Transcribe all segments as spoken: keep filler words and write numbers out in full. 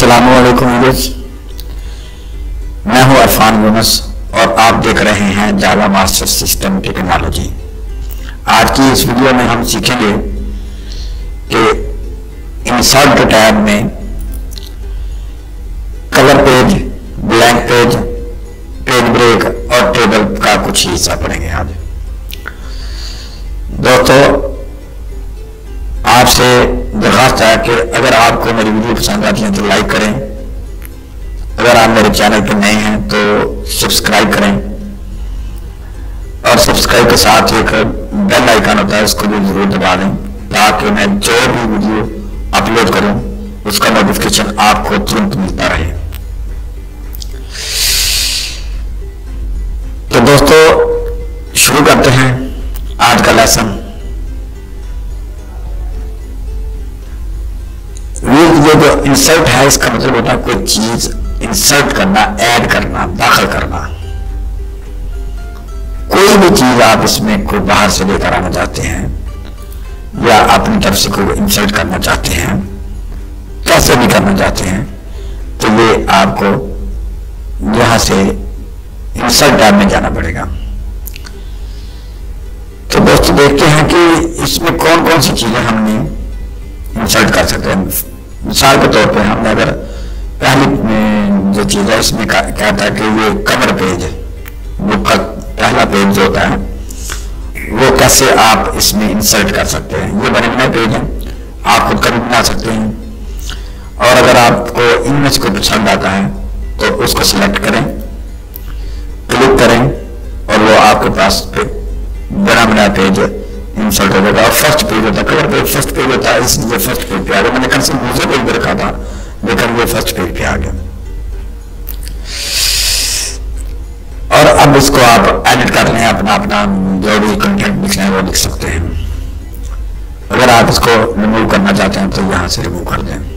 अस्सलामुअलैकुम व्यूअर्स, मैं हूं अरफान यूनुस और आप देख रहे हैं जावा मास्टर सिस्टम टेक्नोलॉजी। आज की इस वीडियो में हम सीखेंगे कि इंसर्ट टैब में colour page, blank page, page break और टेबल का कुछ हिस्सा पढ़ेंगे। आज दोस्तों, आपसे दरखास्त है कि अगर आपको मेरी वीडियो पसंद आती है तो लाइक करें, अगर आप मेरे चैनल पर नए हैं तो सब्सक्राइब करें और सब्सक्राइब के साथ एक बेल आइकन होता है, उसको भी जरूर दबा दें ताकि मैं जो भी वीडियो अपलोड करूं उसका नोटिफिकेशन आपको तुरंत मिलता रहे। तो दोस्तों, शुरू करते हैं आज का लेसन। ये जो इंसर्ट है, इसका मतलब होता है कोई चीज इंसर्ट करना, ऐड करना, दाखिल करना। कोई भी चीज आप इसमें कोई बाहर से लेकर आना चाहते हैं या अपनी तरफ से कोई इंसर्ट करना चाहते हैं, कैसे भी करना चाहते हैं, तो ये आपको यहां से इंसर्ट टैब में जाना पड़ेगा। तो दोस्तों, देखते हैं कि इसमें कौन कौन सी चीजें हमने इंसर्ट कर सकते हैं। मिसाल के तौर पे हमने अगर पहली जो चीज है इसमें कहता है कि ये कवर पेज, वो पहला पेज जो होता है वो कैसे आप इसमें इंसर्ट कर सकते हैं। ये बने बनाए पेज है, आप खुद का भी बना सकते हैं। और अगर आपको इनमें से कोई पसंद आता है तो उसको सिलेक्ट करें, क्लिक करें और वो आपके पास बना बनाया पेज इंसर्ट हो जाएगा। और फर्स्ट पेज होता है, कवर पेज फर्स्ट पेज होता है, इसलिए फर्स्ट पेज पे आ गया। मैंने कल से दूसरे पेज पे रखा था लेकिन ये फर्स्ट पेज पे आ गया। और अब इसको आप एडिट कर लें, अपना अपना जो भी कंटेंट लिखना है वो लिख सकते हैं। अगर आप इसको रिमूव करना चाहते हैं तो यहां से रिमूव कर दें।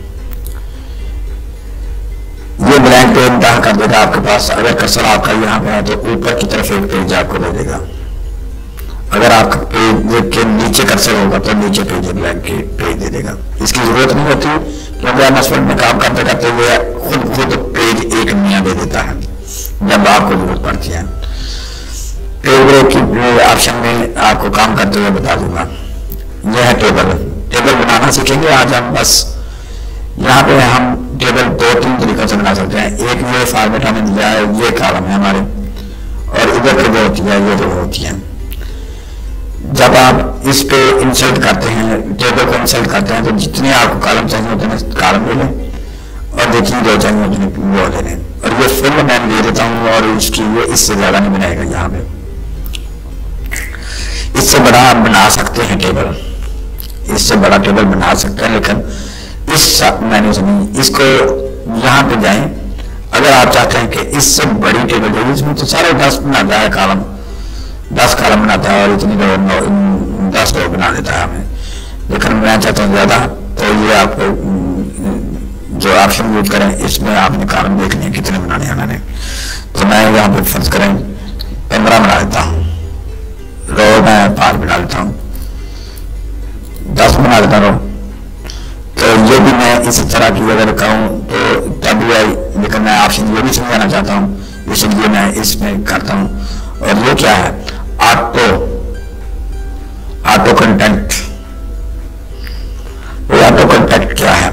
ये ब्लैंक पेज इंतहा कर देगा आपके पास। अगर कर्सर आपका यहाँ पे है तो ऊपर की तरफ एक पेज आपको दे देगा। अगर आपका पेज के नीचे कर्सर होगा तो नीचे पेज ब्लैंक के पेज दे देगा। इसकी जरूरत नहीं होती क्योंकि एमएसवर्ड में काम करते करते हुए खुद खुद पेज एक नया दे देता है जब आपको जरूरत पड़ती है। पेज ब्रेक की ऑप्शन में आपको काम करते हुए बता दूंगा। यह है टेबल। टेबल बनाना सीखेंगे आज हम। बस यहाँ पे हम टेबल दो तीन तरीकों से बना सकते हैं। एक ये फॉर्मेट हमें दिया है, ये कॉलम है हमारे, और इधर की जो होती है ये जो होती है। जब आप इस पे इंसर्ट करते हैं, टेबल को इंसर्ट करते हैं, तो जितने आपको कॉलम चाहिए होते हैं कॉलम ले लें और जितनी जो चाहिए होती है वो ले लें। और ये फुल मैं ले देता हूँ और इसकी ये इससे ज्यादा नहीं बनाएगा। यहाँ पे इससे बड़ा आप बना सकते हैं टेबल, इससे बड़ा टेबल बना सकते हैं, लेकिन इस मेन्यू से नहीं। इसको यहाँ पे जाएं। अगर आप चाहते हैं कि इससे बड़ी टेबल चाहिए, इसमें तो सारे दस बनाता है कॉलम, दस कॉलम बनाता है और इतनी दस रो बना देता है हमें। लेकिन मैं चाहता हूँ ज्यादा, तो ये आपको जो ऑप्शन यूज करें इसमें आपने कॉलम देख लिए कितने बनाने हैं मैंने। तो मैं यहाँ पे फर्ज करें पंद्रह बना देता हूँ, रो मैं पाँच बना देता हूँ, दस बना देता रो। तो ये भी मैं इसी तरह की अगर कहूँ तो तब भी आई, लेकिन मैं ऑप्शन ये भी समझाना चाहता हूँ, इसलिए मैं इसमें करता हूँ। और ये क्या है? Auto auto content. ये ऑटो कंटेंट क्या है?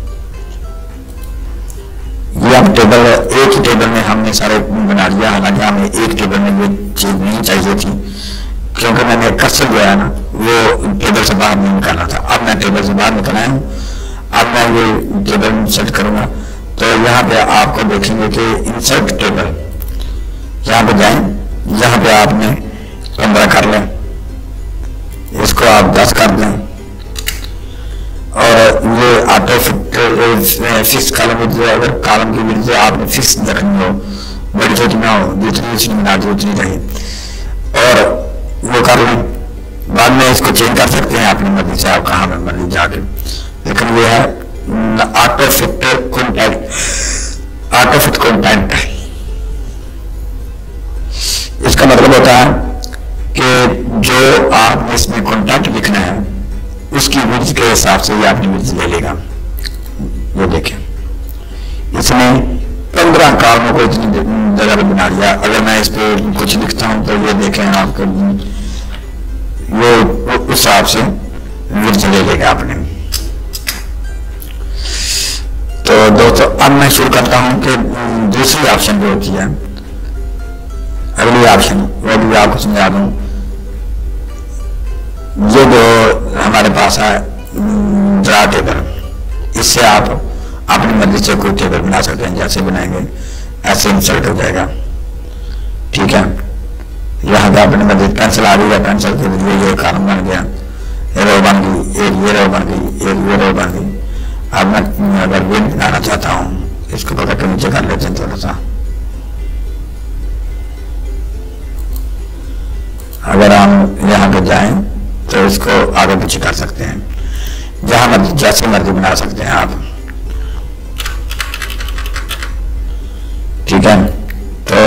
ये अब टेबल, एक ही टेबल में हमने सारे बना लिया। हालांकि हमें एक टेबल में ये चीज नहीं चाहिए थी क्योंकि मैंने कर्सर जो है ना वो टेबल से बाहर नहीं निकाला था। अब मैं टेबल से बाहर निकला हूं। अब मैं ये टेबल इंसर्ट करूंगा तो यहाँ पे आपको देखेंगे कि इंसर्ट टेबल, यहाँ पे जाएं, यहाँ पे आपने पंद्रह कर लें, इसको आप दस कर दें और ये ऑटो फिक्स कॉलम, अगर कॉलम की विड्थ आपने फिक्स रखनी हो, बड़ी छोटी ना हो, जितनी उसने बना दी उतनी रहे, और वो कर लें। बाद में इसको चेंज कर सकते हैं अपनी मर्जी से, आप कहाँ में मर्जी जाके। लेकिन ये है auto fit content, auto fit content. इसका मतलब होता है कि जो आपने इसमें कॉन्टेंट लिखना है उसकी विड्थ के हिसाब से ये अपनी विड्थ ले लेगा। ये देखें, इसने पंद्रह कारणों को इतनी जगह पर बना दिया। अगर मैं इस पे कुछ लिखता हूं तो ये देखें आपको, ये उस हिसाब से विर्ज ले लेगा आपने। तो दोस्तों अब मैं शुरू करता हूं कि दूसरी ऑप्शन जो होती है, अगली ऑप्शन, वो भी आपको समझा दूं। ये जो हमारे पास है ड्रा टेबल, इससे आप अपनी मर्जी से कोई टेबल बना सकते हैं, जैसे बनाएंगे ऐसे इंसर्ट हो जाएगा। ठीक है, यहाँ पे अपनी मर्जी पेंसिल आ गई है, पेंसिल के लिए ये कॉलम बन गया, ये रो बन गई, एक ये रो बन गई, एक ये रो बन गई। अब मैं अगर ये बनाना चाहता हूँ, इसको पकड़ के नीचे कर लेते हैं थोड़ा सा। अगर हम यहाँ पे जाएं तो इसको आगे पीछे कर सकते हैं, जहां मर्जी जैसे मर्जी बना सकते हैं आप। ठीक है, तो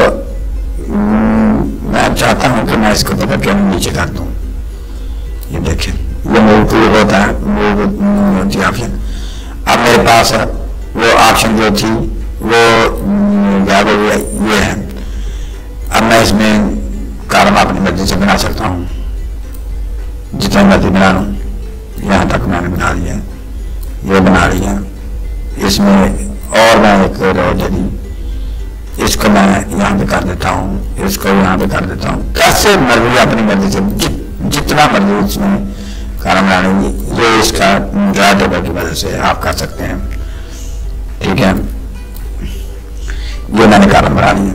मैं चाहता हूं कि मैं इसको पकड़ के नीचे कर दूं। ये देखिए, ये मूव टूल होता है, मूव होती है ऑप्शन। अब मेरे पास वो ऑप्शन जो थी वो ये है। अब मैं इसमें कॉलम अपनी मर्जी से बना सकता हूँ, जितना मर्जी बना लूँ। यहाँ तक मैंने बना लिया, ये बना लिया। इसमें और मैं एक रो दे दी, इसको मैं यहाँ पे कर देता हूँ, इसको यहाँ पे कर देता हूँ। कैसे मर्जी अपनी मर्जी से जि, जितना मर्जी इसमें कॉलम बना लेंगे। ये इसका ड्रा टेबल की वजह से आप कर सकते हैं। ठीक है, ये मैंने कॉलम बना लिया,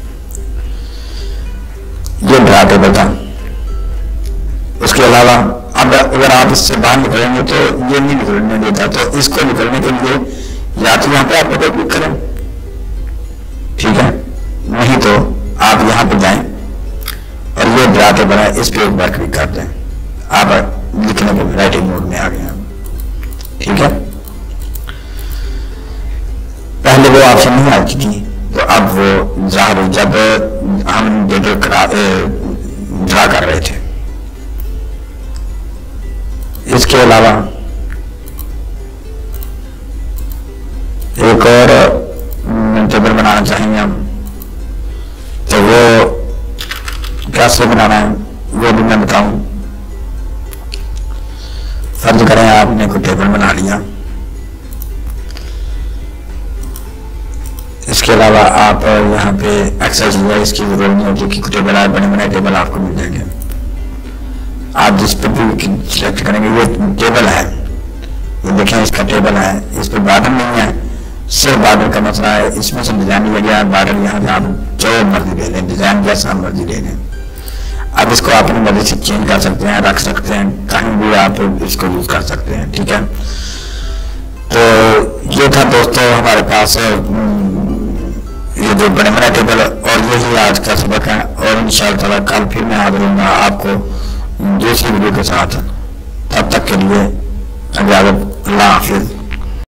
ये ड्रा टेबल था। उसके अलावा अब अगर आप इससे बाहर निकलेंगे तो ये नहीं निकलने देता, तो इसको निकलने के लिए या तो यहाँ पे आप डबल क्लिक करें, ठीक है, नहीं तो आप यहाँ पे जाएं और ये ड्रा टेबल है, इस पे एक बार क्लिक कर दें। आप लिखने के राइटिंग मोड में आ गए हैं। ठीक है, पहले वो ऑप्शन नहीं आती थी, तो अब वो जाहिर जब हम ड्रा कर रहे थे। इसके अलावा एक और टेबल बनाना चाहेंगे हम, तो वो कैसे बनाना है वो भी मैं बताऊं। फर्ज करें आपने कोई टेबल बना लिया, इसके अलावा आप यहाँ पे एक्सरसाइज इसकी जरूरत नहीं होती कि टेबल आए, बने बने टेबल आपको मिल जाएंगे। आप जिस पर भी सिलेक्ट करेंगे, ये टेबल है, ये देखें इसका टेबल है, इस पर बार्डर नहीं है, सिर्फ बार्डर का मसला है। इसमें से डिजाइन लिया गया है, बार्डर यहाँ पे आप जो मर्जी ले लें, डिजाइन जैसा मर्जी ले लें। अब इसको अपनी मर्जी से चेंज कर सकते हैं, रख सकते हैं, कहीं भी आप इसको यूज कर सकते हैं। ठीक है, तो ये था दोस्तों हमारे पास ये जो बड़े बड़ा टेबल, और यही आज का सबक है। और इंशाअल्लाह कल फिर मैं हाजिर हूँगा आपको दूसरी वीडियो के साथ। तब तक के लिए इजाज़त, अल्लाह हाफिज़।